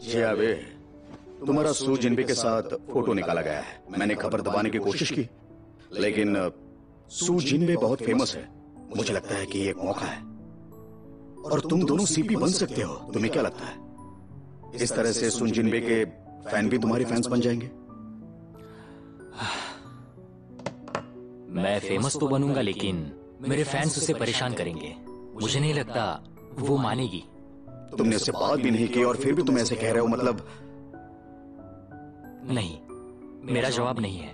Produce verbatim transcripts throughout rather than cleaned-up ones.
जी अबे, तुम्हारा सू जिनबे के साथ फोटो निकाला गया है। मैंने खबर दबाने की कोशिश की, लेकिन सू जिनबे बहुत फेमस है। मुझे लगता है कि ये एक मौका है और तुम दोनों सीपी बन सकते हो। तुम्हें क्या लगता है? इस तरह से सुन जिनबे के फैन भी तुम्हारे फैंस बन जाएंगे। मैं फेमस तो बनूंगा, लेकिन मेरे फैंस उसे परेशान करेंगे। मुझे नहीं लगता वो मानेगी। तुमने उससे बात भी नहीं की और फिर भी तुम ऐसे कह रहे हो, मतलब? नहीं, मेरा जवाब नहीं है।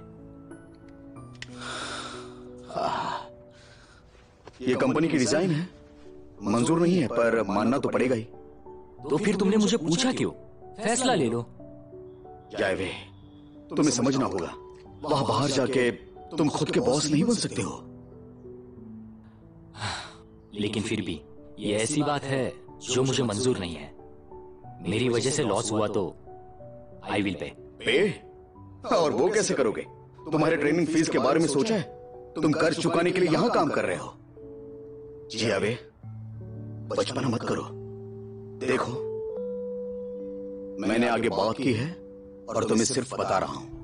ये कंपनी की डिजाइन है, मंजूर नहीं है, पर मानना तो पड़ेगा ही। तो फिर तुमने मुझे पूछा क्यों? फैसला ले लो। जायवे, तुम्हें समझना होगा, वहां बाहर जाके तुम खुद के बॉस नहीं बन सकते हो। लेकिन फिर भी ये ऐसी बात है जो मुझे मंजूर नहीं है। मेरी वजह से लॉस हुआ तो आई विल पे। पे? और वो कैसे करोगे? तुम्हारे ट्रेनिंग फीस के बारे में सोचा है? तुम कर्ज चुकाने के लिए यहां काम कर रहे हो। जी अबे, बचपना मत करो। देखो, मैंने आगे बात की है और तुम्हें सिर्फ बता रहा हूं।